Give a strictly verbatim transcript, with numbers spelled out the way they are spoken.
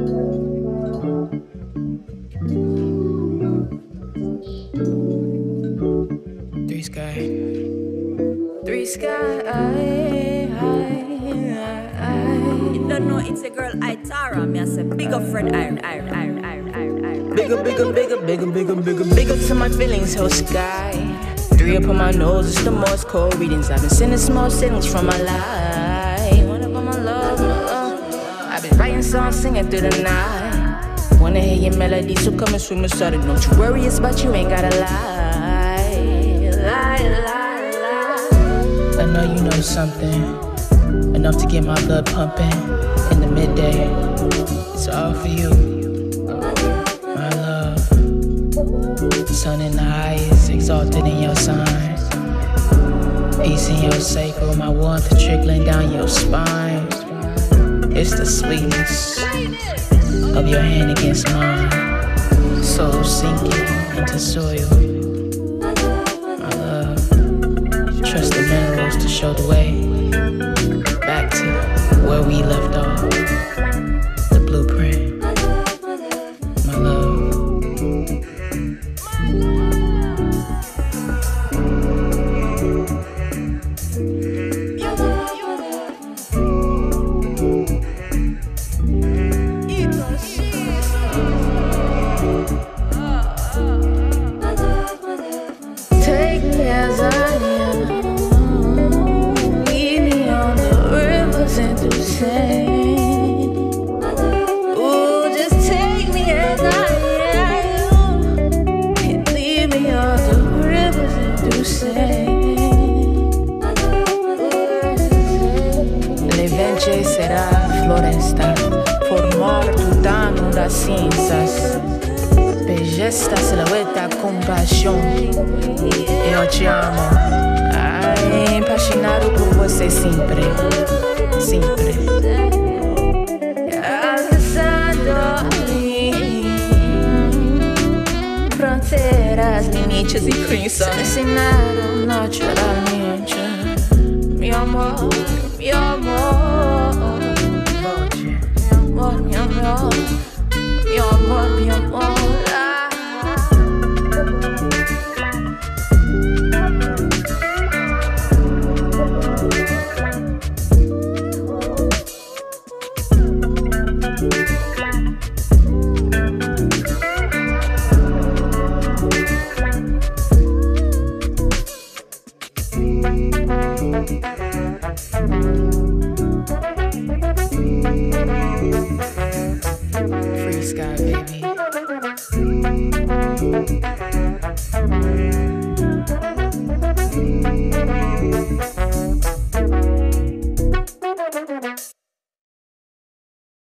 Three Sky. Three Sky. You don't know it's a girl Itara. Me I say big up friend iron, iron, iron, iron, iron, iron. Bigger, bigger, bigger, bigger, bigger, bigger, bigger to my feelings, whole sky. Three up on my nose, it's the Morse code readings. I've been sending small signals from my life. One up on my love, my love. I've been writing songs, singing through the night. Wanna hear your melody, so come and swim inside it. Don't you worry, it's about you ain't gotta lie. Lie, lie, lie. I know you know something, enough to get my blood pumping in the midday. It's all for you, my love. Sun in the highest, exalted in your sign. Peace in your sacral, my warmth trickling down your spine. It's the sweetness of your hand against mine. Soul sinking into soil, my love. Trust the minerals to show the way back to where we left off. The blueprint, my love. Take me as I am, lead me on the rivers into sand. Ooh, just take me as I am, and lead me on the rivers into sand. Le vence será floresta, formar tutano das cinzas. Esta silhueta com paixão, eu te amo. Ai, apaixonado por você sempre, sempre. Alcançando fronteiras, limites e crenças. Me ensinaram naturalmente, meu amor, meu amor, meu amor, meu amor, meu amor, meu amor. Free Sky, baby.